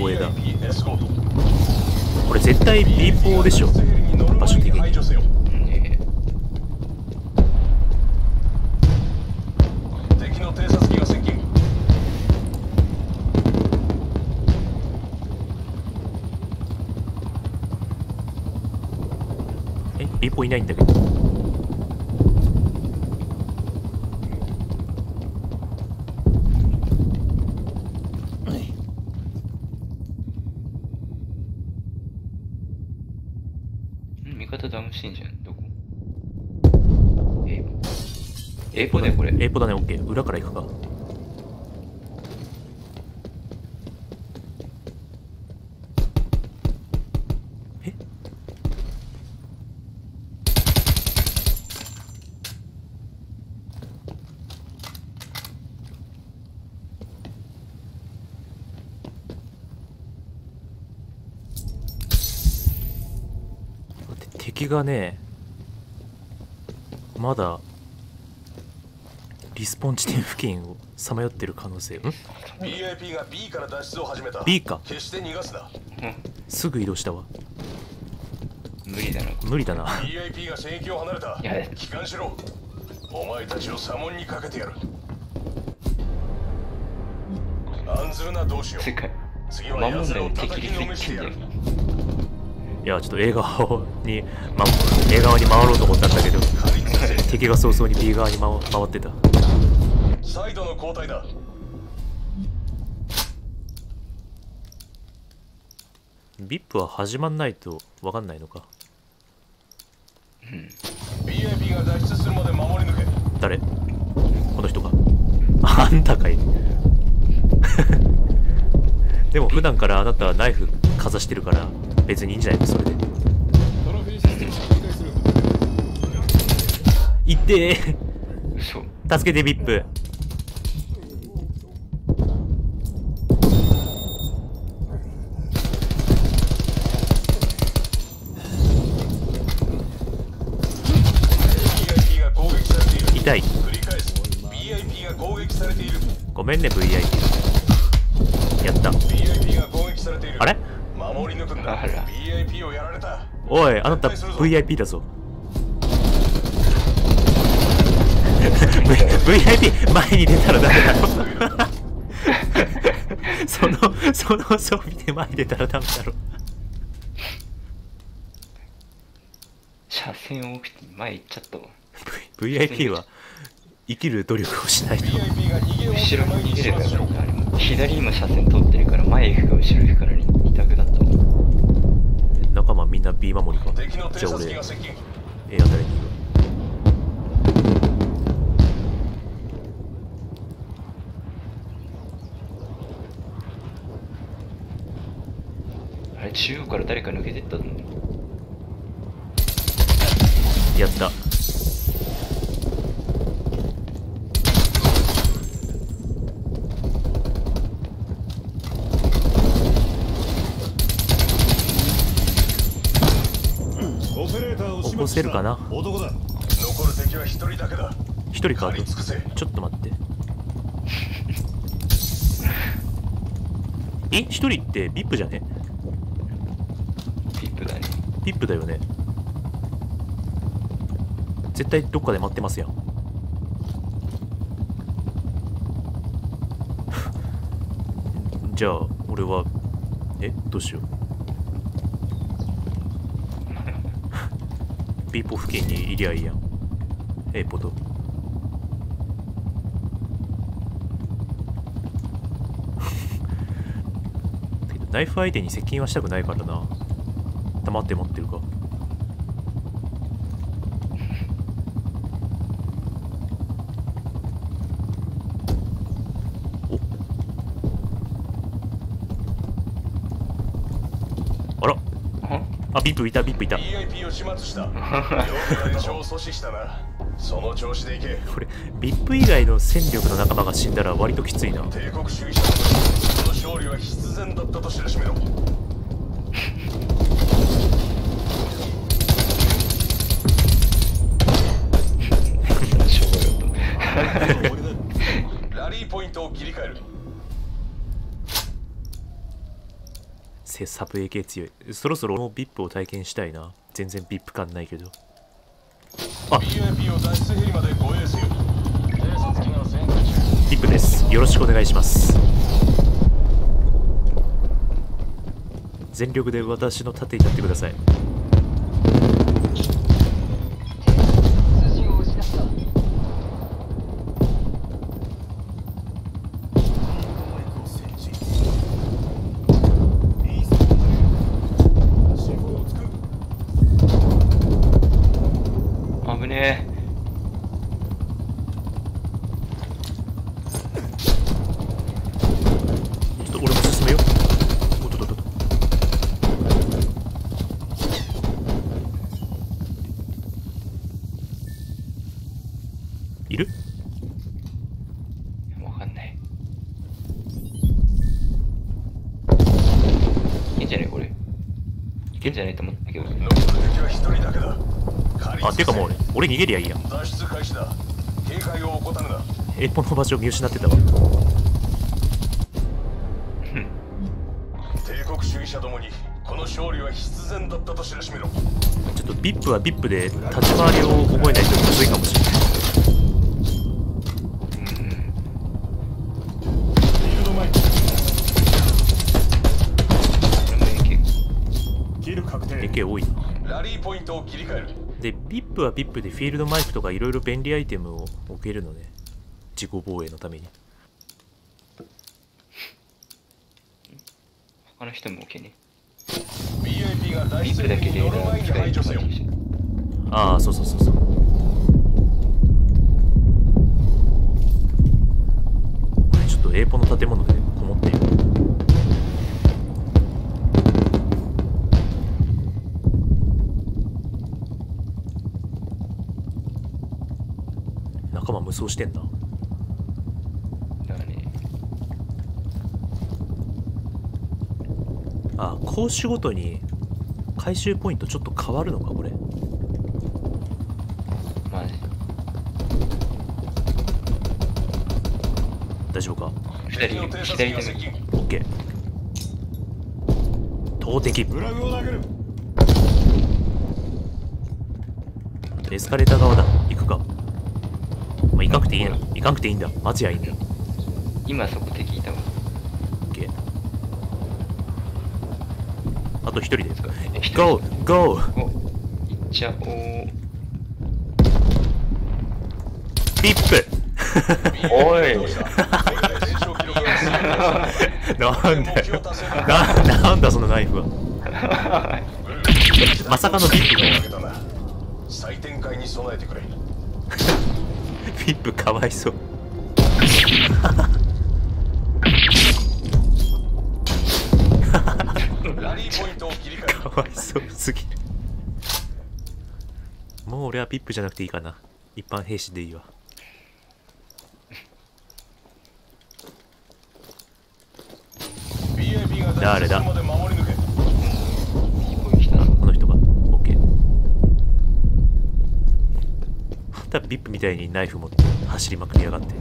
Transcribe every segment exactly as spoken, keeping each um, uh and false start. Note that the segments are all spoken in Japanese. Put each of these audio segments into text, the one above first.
ポエだ。これ絶対 B ポでしょ、場所的に。 敵の偵察機が接近。 え、B ポいないんだけど。 味方ダウンしてんじゃん。どこ？ A ポ A ポだよこれ。 A ポだね。 OK。 裏から行くか。え、敵がね、まだリスポン地点付近をさまよってる可能性。んビーアイピー が B から脱出を始めた。 B か。 決して逃がすな。 すぐ移動したわ。 無理だな。 無理だな。 ビーアイピー が戦域を離れた。 いや帰還しろ。お前たちを左門にかけてやる。案ずるな。どうしよう。 世界次は奴らを叩きのめしてやる。 いや、ちょっと A 側に、ま、A 側に回ろうと思ったんだけど、敵が早々に B 側に回回ってた。 サイドの交代だ。 ビップ は始まんないと分かんないのか。 うん。 ビーアイピー が脱出するまで守り抜け。 誰？この人か。あんたかい。でも普段からあなたはナイフかざしてるから別にいいんじゃないのそれで。いってー。 嘘。 助けてビップ。痛い。ごめんね ブイアイピー。やった。あれ？ あら。 おい、あなた ブイアイピー だぞ。ブイアイピー 前に出たらダメだろ。そのその装備で前に出たらダメだろ。 車線を置いて前行っちゃったわ。 ブイアイピー は生きる努力をしないと。 後ろに逃げればよかった。あれも左にも車線通ってるから前行くか後ろ行くから二択だったもん。 仲間みんな B 守りか。じゃあ俺 A あたりにいる。 あれ中央から誰か抜けてったの？ やった。起こせるかな。 男だ。残る敵は一人だけだ。 一人か。ちょっと待って。え、一人ってビップじゃね？ ビップだね。 ビップだよね。絶対どっかで待ってますやん。じゃあ俺はえどうしよう。ビーポ付近にいりゃいいやん。A ポとナイフ相手に接近はしたくないからな。黙って持ってるか。おあらあ、ビップいた、ビップいた。 ビーアイピー を始末した。連勝を阻止したな。その調子でいけ。 これ ビップ 以外の戦力の仲間が死んだら割ときついな。 帝国主義者その勝利は必然だったと知らしめろ。ラリーポイントを切り替える。 せサブ エーケー 強い。そろそろもう ブイアイピー を体験したいな。全然 ブイアイピー 感ないけど。あビーアイピー を脱出ヘリまで護衛せよ。偵察機が旋回中。 ブイアイピー です。よろしくお願いします。全力で私の盾になってください。 通信を失った。 危ねちょっと俺も進めよう。おっとっとっとっと。いる？ え。わかんない。いけんじゃねえこれ。いけんじゃねえと思ったけど。 残る敵は一人だけだ。 あ、てかもう俺、俺逃げりゃいいやん。 脱出開始だ。警戒を怠るな。 エポの場所を見失ってたわ。 帝国主義者どもにこの勝利は必然だったと知らしめろ。 ちょっと ブイアイピー は ブイアイピー で立ち回りを覚えないとむずいかもしれない。 フィールドマイク。キル確定。 エーケー 多いな。 ラリーポイントを切り替える。 で、ブイアイピー は ブイアイピー でフィールドマイクとかいろいろ便利アイテムを置けるのね。自己防衛のために。 他の人も OK ね。 ビーアイピー が脱ビッ出プだけでヘリに乗る前に排除せよ。 ああ、そうそうそうそう。これちょっと A ポの建物でこもっている。仲間無双してんな。 だね。 あ、攻守ごとに回収ポイントちょっと変わるのかこれ。 マジ。 大丈夫か？ 左、左手向き。 オッケー。投擲。 フラグを投げる。 エスカレーター側だ。行くか。まあ、行かなくていいな。行かなくていいんだ。待ちやいいんだ。 今そこ敵いたわ。 オッケー。あと一人で。 え一人ゴーゴー。 お、いっちゃおう。 ビップおいなんだよ。な、なんだそのナイフは。まさかのビップが。 再展開に備えてくれ。 ビップかわいそう。 ラリーポイントを切り替える。 かわいそうすぎる。もう俺はビップじゃなくていいかな。一般兵士でいいわ。 ビーアイピー が誰だ脱出まで守り抜け。 この人が。オッケー。またビップみたいにナイフ持って走りまくりやがって。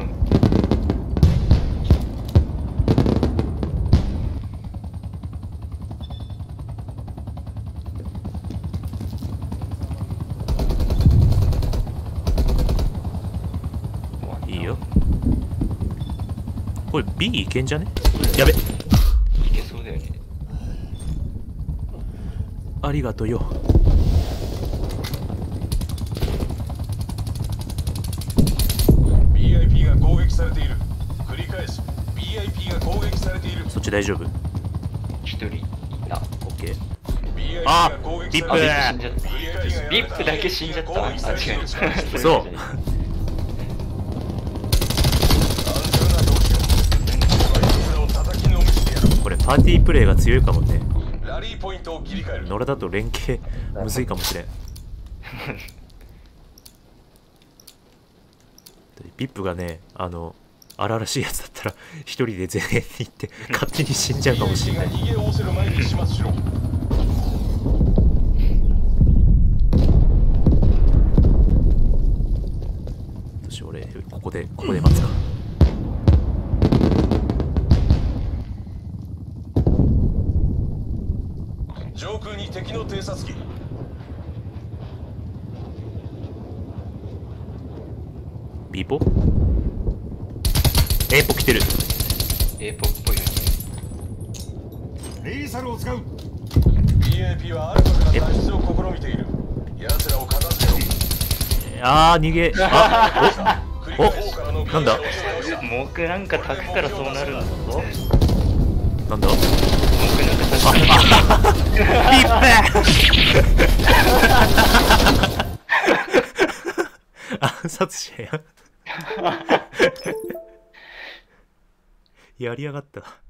いいよ。これ B いけんじゃね？やべ。 いけそうだよね。 ありがとよ。 ビーアイピー が攻撃されている。繰り返す。ビーアイピー が攻撃されている。 そっち大丈夫？ 一人いた。 オッケー。 ビーアイピーあが攻撃ビッされている。 あ、ビップ死んじゃった。ビップだけ死んじゃった。あ、違う。 そうこれパーティープレイが強いかもね。 ラリーポイントを切り替える。 野良だと連携むずいかもしれん。ビップがね、あの荒々しいやつだったら一人で前衛に行って勝手に死んじゃうかもしれない。 逃げおおせる前に始末しろ。 私俺ここでここで待つか。 敵の偵察機。 ビポ A ポ来てる。 A ポっぽいよね。 レイサルを使う。 ビーアイピー はアルファから脱出を試みている。奴らを片付けろ。 あー逃げ。あおおなんだ僕なんか炊くからそうなるんだぞ。 なんだ僕なんか炊くからピッペ暗殺者ややりやがった。